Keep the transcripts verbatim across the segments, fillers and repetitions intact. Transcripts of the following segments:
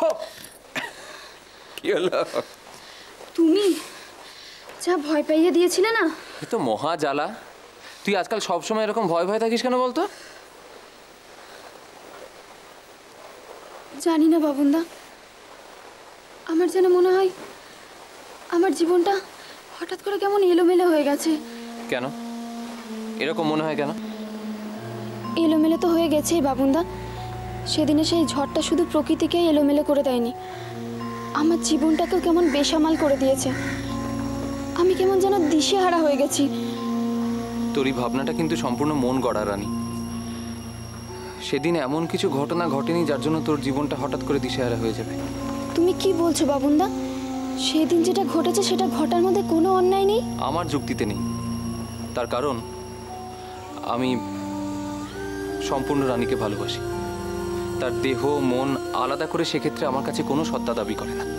কি হলো? তুমি যা ভয় পাইয়ে দিয়েছিলে না, এ তো মহা জ্বালা। তুই আজকাল সবসময় এরকম ভয় ভয় থাকিস কেন বলতো? জানি না বাবুন্দা, আমার যেন মনে হয় আমার জীবনটা হঠাৎ করে কেমন এলোমেলো হয়ে গেছে। কেন এরকম মনে হয় কেন? এলোমেলো তো হয়ে গেছেই বাবুন্দা। সেদিনে সেই ঝড়টা শুধু প্রকৃতিকেই এলোমেলো করে দেয়নি, আমার জীবনটাকেও কেমন বেসামাল করে দিয়েছে। আমি কেমন যেন দিশেহারা হয়ে গেছি। তোর এই ভাবনাটা কিন্তু সম্পূর্ণ মন গড়া রানী। সেদিন এমন কিছু ঘটনা ঘটেনি যার জন্য তোর জীবনটা হঠাৎ করে দিশেহারা হয়ে যাবে। তুমি কি বলছো বাবুন্দা? সেদিন যেটা ঘটেছে সেটা ঘটার মধ্যে কোনো অন্যায় নেই। আমার যুক্তিতে নেই। তার কারণ আমি সম্পূর্ণ রানীকে ভালোবাসি। তার দেহ মন আলাদা করে সেক্ষেত্রে আমার কাছে কোনো সত্তা দাবি করে না।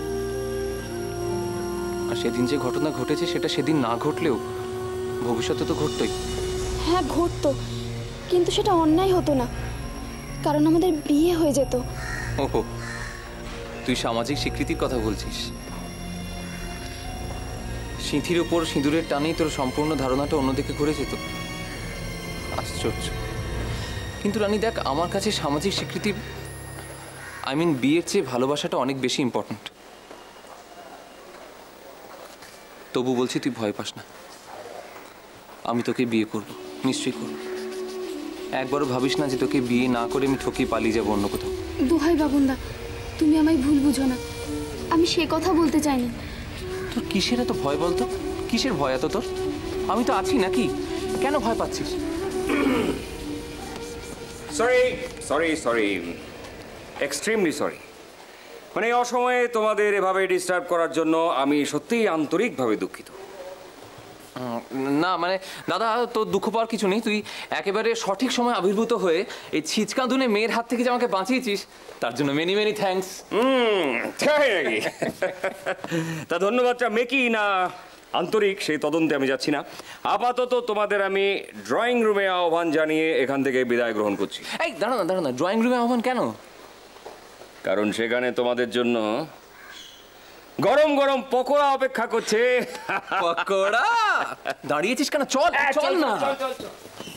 আর সেদিন যে ঘটনা ঘটেছে সেটা সেদিন না ঘটলেও ভবিষ্যতে তো ঘটতই। হ্যাঁ ঘটতো, কিন্তু সেটা অন্যায় হতো না, কারণ আমাদের বিয়ে হয়ে যেত। ওহো, তুই সামাজিক স্বীকৃতির কথা বলছিস? সিঁথির উপর সিঁদুরের টানেই তোর সম্পূর্ণ ধারণাটা অন্যদিকে ঘুরে যেত। আশ্চর্য। কিন্তু রানী দেখ, আমার কাছে সামাজিক স্বীকৃতি আই মিন বিয়ের চেয়ে ভালোবাসাটা অনেক বেশি ইম্পর্ট্যান্ট। তবু বলছি তুই ভয় পাস না, আমি তোকে বিয়ে করব, নিশ্চয়ই করব। একবারও ভাবিস না যে তোকে বিয়ে না করে আমি ঠকিয়ে পালিয়ে যাবো অন্য কোথাও। দোহাই বাবুন্দা, তুমি আমায় ভুল বুঝো না, আমি সে কথা বলতে চাইনি। তোর কিসের এত ভয় বলতো? কিসের ভয় এত তোর? আমি তো আছি নাকি? কেন ভয় পাচ্ছিস? Sorry sorry sorry extremely sorry. মানে অসময়ে তোমাদের এভাবে ডিস্টার্ব করার জন্য আমি সত্যিই আন্তরিকভাবে দুঃখিত। না মানে দাদা, তোর দুঃখ পাওয়ার কিছু নেই। তুই একেবারে সঠিক সময় আবির্ভূত হয়ে এই ছিচকাঁদুনে মেয়ের হাত থেকে যে আমাকে বাঁচিয়েছিস তার জন্য মেনি মেনি থ্যাঙ্কস। হুম, তাই নাকি? তা ধন্যবাদটা মেকি না আন্তরিক সেই তদন্তে আমি যাচ্ছি না। আপাতত তোমাদের আমি ড্রয়িং রুমে আহ্বান জানিয়ে এখান থেকে বিদায় গ্রহণ করছি। এই দাঁড়া না দাঁড়া না, ড্রয়িং রুমে আহ্বান কেন? কারণ সেখানে তোমাদের জন্য গরম গরম পকোড়া অপেক্ষা করছে। পকোড়া? দাঁড়িয়েছিস কেন? চল চল না।